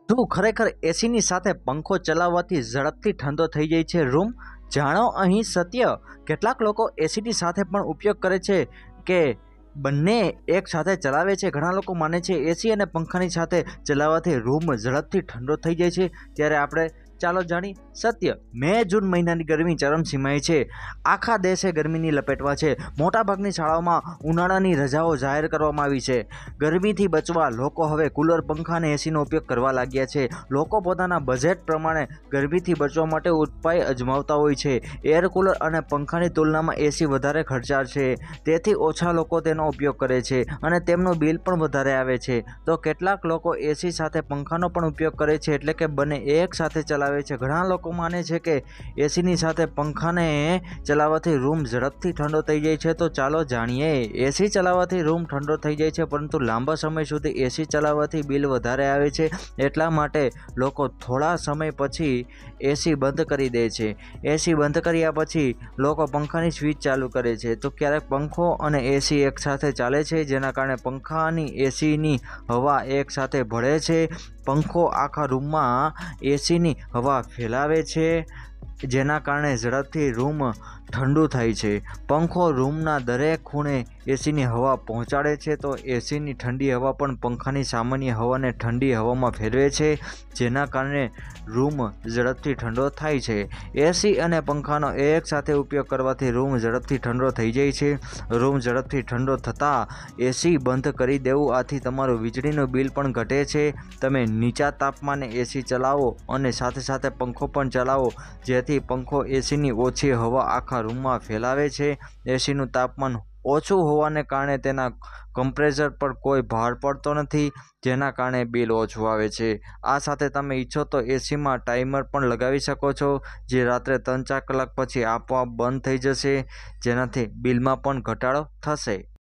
શું ખરેખર એસીની સાથે પંખો ચલાવવાથી ઝડપથી ઠંડો થઈ જાય છે રૂમ? જાણો અહીં સત્ય. કેટલાક લોકો એસીની સાથે પણ ઉપયોગ કરે છે કે બંને એક સાથે ચલાવે છે. ઘણા લોકો માને છે એસી અને પંખાની સાથે ચલાવવાથી રૂમ ઝડપથી ઠંડો થઈ જાય છે. ત્યારે આપણે ચાલો જાણી સત્ય. મે જૂન મહિનાની ગરમી ચરમસીમાએ છે. આખા દેશે ગરમીની લપેટમાં છે. મોટાભાગની શાળાઓમાં ઉનાળાની રજાઓ જાહેર કરવામાં આવી છે. ગરમીથી બચવા લોકો હવે કુલર, પંખા અને એસીનો ઉપયોગ કરવા લાગ્યા છે. લોકો પોતાના બજેટ પ્રમાણે ગરમીથી બચવા માટે ઉપાય અજમાવતા હોય છે. એર કુલર અને પંખાની તુલનામાં એસી વધારે ખર્ચાળ છે, તેથી ઓછા લોકો તેનો ઉપયોગ કરે છે અને તેમનું બિલ પણ વધારે આવે છે. તો કેટલાક લોકો એસી સાથે પંખાનો પણ ઉપયોગ કરે છે, એટલે કે બંને એક સાથે ચલાવે છે. ઘણા લોકો માને છે કે એસીની સાથે પંખાને ચલાવવાથી રૂમ ઝડપથી ઠંડો થઈ જાય છે. તો ચાલો જાણીએ. એસી ચલાવવાથી રૂમ ઠંડો થઈ જાય છે, પરંતુ લાંબા સમય સુધી એસી ચલાવવાથી બિલ વધારે આવે છે. એટલા માટે લોકો થોડા સમય પછી એસી બંધ કરી દે છે. એસી બંધ કર્યા પછી લોકો પંખાની સ્વિચ ચાલુ કરે છે. તો ક્યારેક પંખો અને એસી એકસાથે ચાલે છે, જેના કારણે પંખા અને એસીની હવા એકસાથે ભળે છે. પંખો આખા રૂમમાં એસીની હવા ફેલાવે છે, જેના કારણે ઝડપથી રૂમ ઠંડુ થાય છે. પંખો રૂમના દરેક ખૂણે એસીની હવા પહોંચાડે છે, તો એસીની ઠંડી હવા પણ પંખાની સામાન્ય હવાને ઠંડી હવામાં ફેરવે છે, જેના કારણે રૂમ ઝડપથી ઠંડો થાય છે. એસી અને પંખાનો એક સાથે ઉપયોગ કરવાથી રૂમ ઝડપથી ઠંડો થઈ જાય છે. રૂમ ઝડપથી ઠંડો થતાં એસી બંધ કરી દેવું. આથી તમારું વીજળીનું બિલ પણ ઘટે છે. તમે નીચા તાપમાને એસી ચલાવો અને સાથે સાથે પંખો પણ ચલાવો, જેથી પંખો એસીની ઓછી હવા આખા રૂમમાં ફેલાવે છે. એસીનું તાપમાન ઓછું હોવાને કારણે તેના કમ્પ્રેસર પર કોઈ ભાર પડતો નથી, જેના કારણે બિલ ઓછું આવે છે. આ સાથે તમે ઈચ્છો તો એસીમાં ટાઈમર પણ લગાવી શકો છો, જે રાત્રે 3-4 કલાક પછી આપોઆપ બંધ થઈ જશે, જેનાથી બિલમાં પણ ઘટાડો થશે.